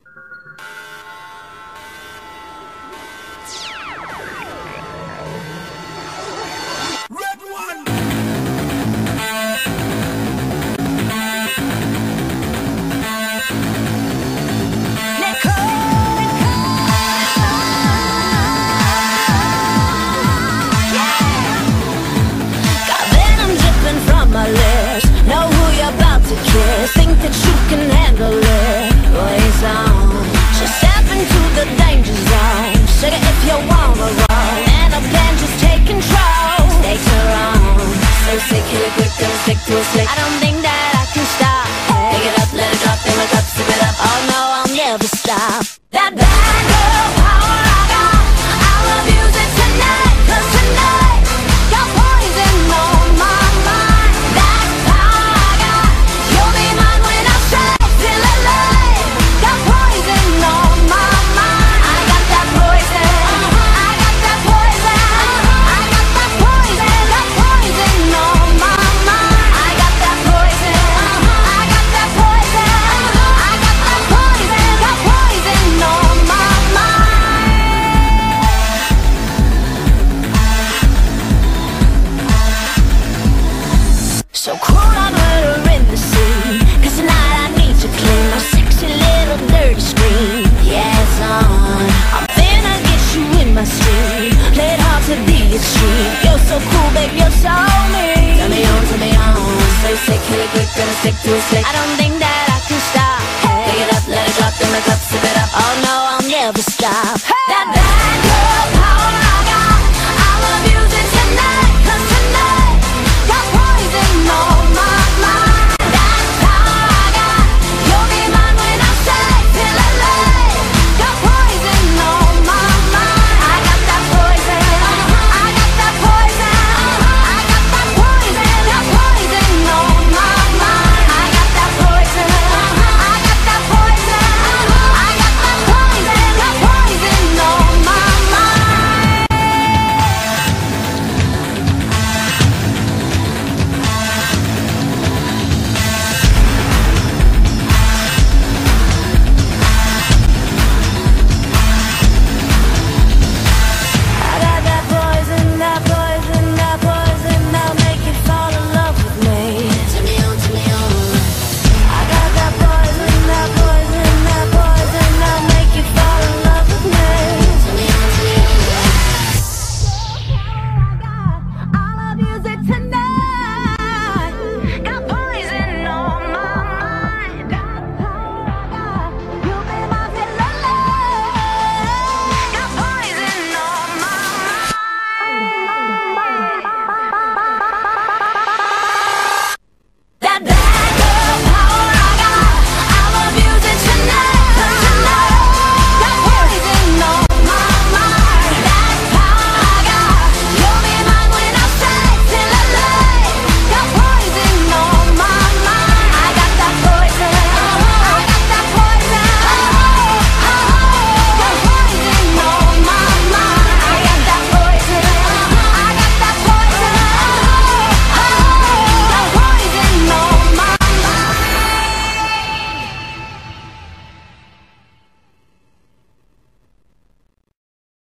Think that you can handle it, ways on. Just step into the danger zone. Sugar, if you wanna roll, and a plan, just take control. Stakes are on, so sick, hit it quick, gonna stick to a stick. I don't think that I can stop. Pick it up, let it drop in my cup, sip it up. Oh no, I'll never stop. That bad girl power I got, I'll abuse it tonight, 'cause tonight got poison on my mind. That's power I got, you'll be mine when I shake till alive. Got poison on my mind. I got that poison, I got that poison, I got that poison, got poison on my mind. I got that poison, I got that poison, I got that poison, got poison on my mind. So cruel, I murder in the sea, 'cause tonight I need to clean my sexy little dirty screen. Yeah, it's on, I'm finna get you in my stream. Play it hard to the extreme. You're so cool, babe, you're so mean. Turn me on, turn me on. So sick, hit it quick, gonna stick to a stick. I don't think that I can stop. Pick it up, let it drop in my cup, sip it up. Oh no, I'll never stop. That bad girl